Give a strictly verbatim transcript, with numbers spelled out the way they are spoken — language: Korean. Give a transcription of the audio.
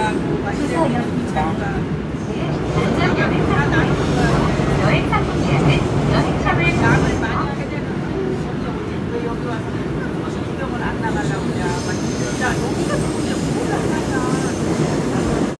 가고 막 이제 자기가 안전 여행 여행 상품 예약은 여행샵을 남을 많이 하게 되면 언제 오지? 왜 여기 와서 무슨 구경을 안 나가려고 그래? 막 진짜 너무